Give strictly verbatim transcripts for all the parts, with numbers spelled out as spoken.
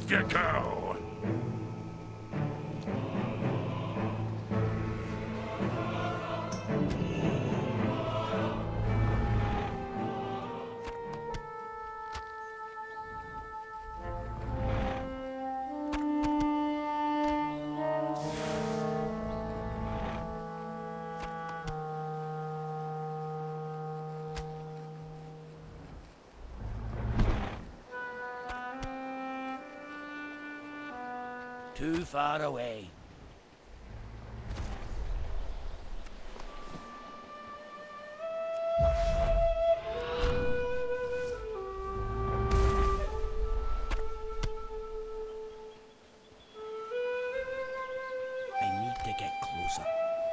Off you go! Too far away. I need to get closer.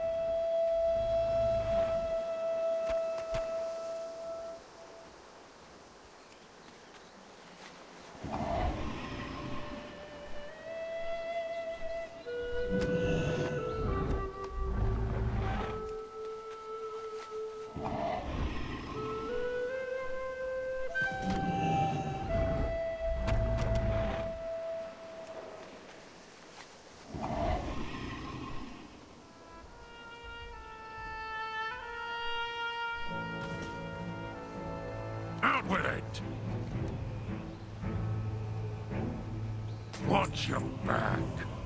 Out with it! Watch your back.